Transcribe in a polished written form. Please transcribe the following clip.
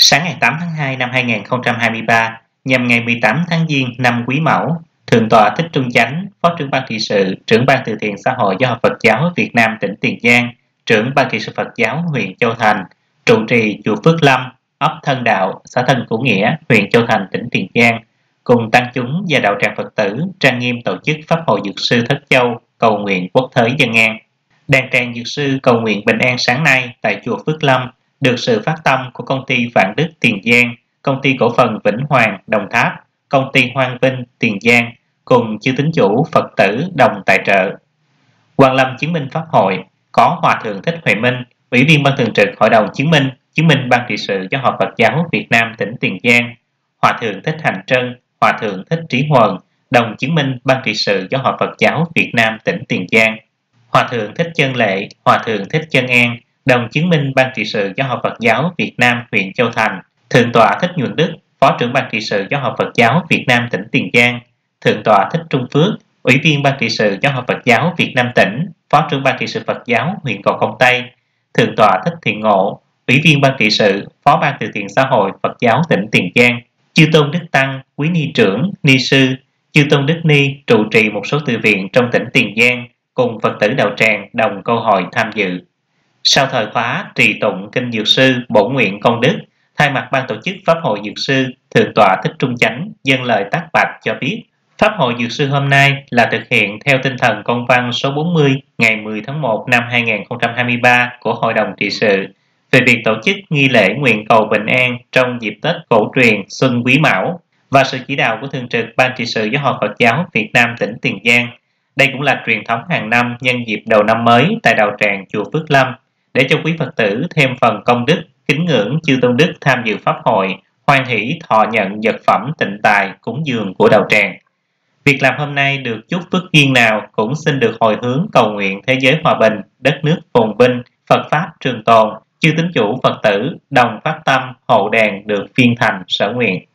Sáng ngày 8 tháng 2 năm 2023, nhằm ngày 18 tháng Giêng năm Quý Mão, Thượng tọa Thích Trung Chánh, Phó trưởng ban trị sự, trưởng ban từ thiện xã hội giáo hội Phật giáo Việt Nam tỉnh Tiền Giang, trưởng ban trị sự Phật giáo huyện Châu Thành, trụ trì chùa Phước Lâm, ấp Thân Đạo, xã Thân Cửu Nghĩa, huyện Châu Thành, tỉnh Tiền Giang, cùng tăng chúng và đạo tràng Phật tử trang nghiêm tổ chức pháp hội dược sư Thất Châu cầu nguyện quốc thới dân an. Đàn tràng dược sư cầu nguyện bình an sáng nay tại chùa Phước Lâm được sự phát tâm của công ty Vạn Đức Tiền Giang, công ty cổ phần Vĩnh Hoàng Đồng Tháp, công ty Hoan Vinh Tiền Giang cùng chư tín chủ Phật tử đồng tài trợ. Quang Lâm chứng minh pháp hội có Hòa thượng Thích Huệ Minh, Ủy viên ban thường trực Hội đồng chứng minh ban trị sự giáo hội Phật giáo Việt Nam tỉnh Tiền Giang, Hòa thượng Thích Hành Trân, Hòa thượng Thích Trí Huần, đồng chứng minh ban trị sự giáo hội Phật giáo Việt Nam tỉnh Tiền Giang, Hòa thượng Thích Chân Lệ, Hòa thượng Thích Chân An, đồng chứng minh ban trị sự giáo hội Phật giáo Việt Nam huyện Châu Thành, Thượng tọa Thích Nhuận Đức, Phó trưởng ban trị sự giáo hội Phật giáo Việt Nam tỉnh Tiền Giang, Thượng tọa Thích Trung Phước, Ủy viên ban trị sự giáo hội Phật giáo Việt Nam tỉnh, Phó trưởng ban trị sự Phật giáo huyện Gò Công Tây, Thượng tọa Thích Thiện Ngộ, Ủy viên ban trị sự, Phó ban từ thiện xã hội Phật giáo tỉnh Tiền Giang, chư tôn đức tăng, quý ni trưởng, ni sư, chư tôn đức ni trụ trì một số tự viện trong tỉnh Tiền Giang cùng Phật tử đạo tràng đồng câu hội tham dự. Sau thời khóa trì tụng kinh dược sư bổn nguyện công đức, thay mặt ban tổ chức pháp hội dược sư, Thượng tọa Thích Trung Chánh dâng lời tác bạch cho biết, pháp hội dược sư hôm nay là thực hiện theo tinh thần công văn số 40 ngày 10 tháng 1 năm 2023 của Hội đồng trị sự về việc tổ chức nghi lễ nguyện cầu bình an trong dịp Tết cổ truyền Xuân Quý Mão và sự chỉ đạo của Thường trực Ban trị sự giáo hội Phật giáo Việt Nam tỉnh Tiền Giang. Đây cũng là truyền thống hàng năm nhân dịp đầu năm mới tại đạo tràng chùa Phước Lâm, để cho quý Phật tử thêm phần công đức, kính ngưỡng chư tôn đức tham dự pháp hội, hoan hỷ thọ nhận vật phẩm tịnh tài cúng dường của đạo tràng. Việc làm hôm nay được chúc phước duyên nào cũng xin được hồi hướng cầu nguyện thế giới hòa bình, đất nước phồn vinh, Phật pháp trường tồn, chư tín chủ Phật tử đồng phát tâm hộ đàn được viên thành sở nguyện.